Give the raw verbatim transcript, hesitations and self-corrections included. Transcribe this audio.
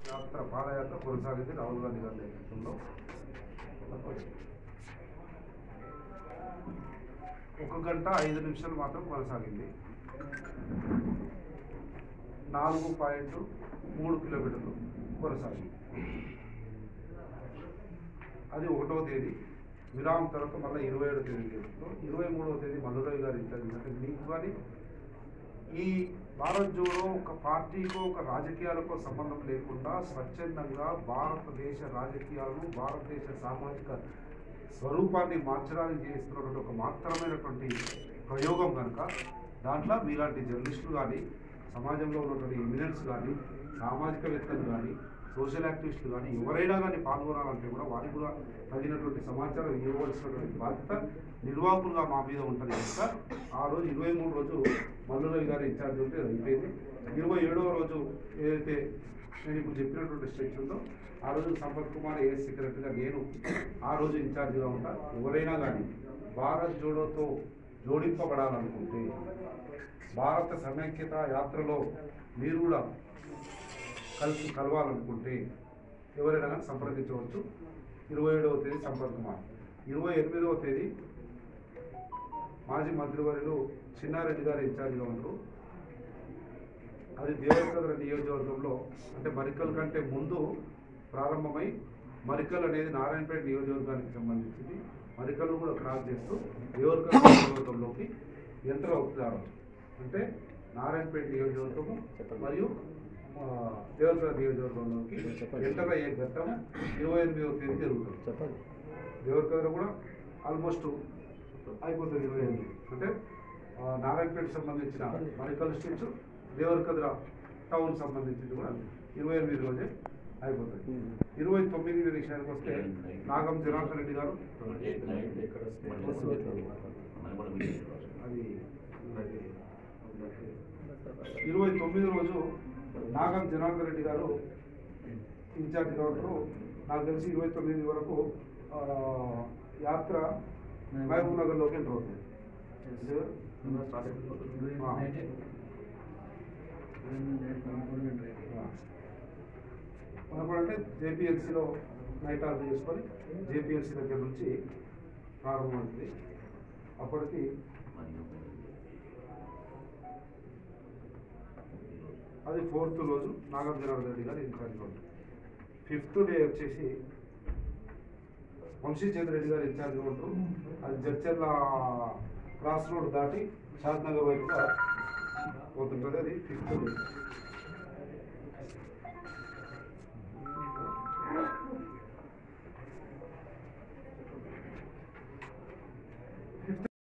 యాత్ర పాదయాత్ర కొనసాగింది రాహుల్ గాంధీ గారి నేతృత్వంలో. ఒక గంట ఐదు నిమిషాలు మాత్రం కొనసాగింది. నాలుగు పాయింట్ మూడు కిలోమీటర్లు కొనసాగింది. అది ఒకటవ తేదీ విరామం తర్వాత మళ్ళీ ఇరవై ఏడవ తేదీ ఇరవై మూడవ తేదీ మల్లురావి గారు ఇచ్చారు. అంటే మీకు కానీ ఈ భారత్ జోడో ఒక పార్టీకో ఒక రాజకీయాలకో సంబంధం లేకుండా స్వచ్ఛందంగా భారతదేశ రాజకీయాలను భారతదేశ సామాజిక స్వరూపాన్ని మార్చడానికి చేస్తున్నటువంటి ఒక మాత్రమైనటువంటి ప్రయోగం కనుక దాంట్లో మీలాంటి జర్నలిస్టులు కానీ సమాజంలో ఉన్నటువంటి ఎమినెన్స్ కానీ సామాజికవేత్తలు కానీ సోషల్ యాక్టివిస్టులు కానీ ఎవరైనా కానీ పాల్గొనాలంటే కూడా వారికి కూడా తగినటువంటి సమాచారం ఇవ్వవలసినటువంటి బాధ్యత నిర్వాహకులుగా మా మీద ఉంటుంది కనుక ఆ రోజు ఇరవై మూడు రోజు మల్లురావి గారి ఇన్ఛార్జ్ ఉంటే అయిపోయింది. ఇరవై ఏడవ రోజు ఏదైతే నేను ఇప్పుడు చెప్పినటువంటి స్ట్రెచ్ ఉందో ఆ రోజు సంపత్ కుమార్ ఏఎస్ సెక్రటరీగా నేను ఆ రోజు ఇన్ఛార్జిగా ఉంటాను. ఎవరైనా కానీ భారత్ జోడోతో జోడింపబడాలనుకుంటే భారత సమైక్యత యాత్రలో మీరు కూడా కలిసి కలవాలనుకుంటే ఎవరైనా కానీ సంప్రదించవచ్చు. ఇరవై ఏడవ తేదీ సంపత్ కుమార్, ఇరవై ఎనిమిదవ తేదీ మాజీ మంత్రివర్యులు చిన్నారెడ్డి గారు ఇన్ఛార్జిగా ఉంటారు. అది దేవరకద్ర నియోజకవర్గంలో అంటే మరికల్ కంటే ముందు ప్రారంభమై మరికల్ అనేది నారాయణపేట నియోజకవర్గానికి సంబంధించింది. మరికల్ను కూడా క్రాస్ చేస్తూ దేవరకద్ర నియోజకవర్గంలోకి ఎంటర్ అవుతారు. అంటే నారాయణపేట నియోజకవర్గము మరియు దేవరకద్ర నియోజకవర్గంలోకి ఎంటర్ అయ్యే ఘట్టం ఇరవై ఎనిమిదవ తేదీ జరుగుతుంది. చెప్పండి. దేవరకద్ర కూడా ఆల్మోస్ట్ అయిపోతుంది. ఇరవై ఎనిమిది అంటే నారాయణపేటకు సంబంధించిన మరికల్ స్ట్రీట్స్ దేవరకద్ర టౌన్ సంబంధించింది కూడా ఇరవై ఎనిమిది రోజే అయిపోతుంది. ఇరవై తొమ్మిది విషయానికి వస్తే నాగం జనార్దన్ రెడ్డి గారు అది ఇరవై తొమ్మిది రోజు నాగం జనార్దన్ రెడ్డి గారు ఇన్ఛార్జిగా ఉంటారు. నాకు తెలిసి ఇరవై తొమ్మిది వరకు యాత్ర మహబూబ్ నగర్లోకి ఎంటర్ అవుతుంది. మనకంటే జేపీఎల్సీలో నైట్ ఆర్డర్ చేసుకొని జేపీఎల్సీ దగ్గర నుంచి ప్రారంభమవుతుంది. అప్పటికి అది ఫోర్త్ రోజు నాగం జనార్దన్ రెడ్డి గారు ఇన్ఛార్జ్గా ఉంటారు. ఫిఫ్త్ డే వచ్చేసి వంశీచంద్ర రెడ్డి గారు ఇన్ఛార్జ్గా ఉంటారు. అది జడ్చర్ల క్రాస్ రోడ్ దాటి షాద్నగర్ వైపుగా పోతుంటుంది. అది ఫిఫ్త్ డే.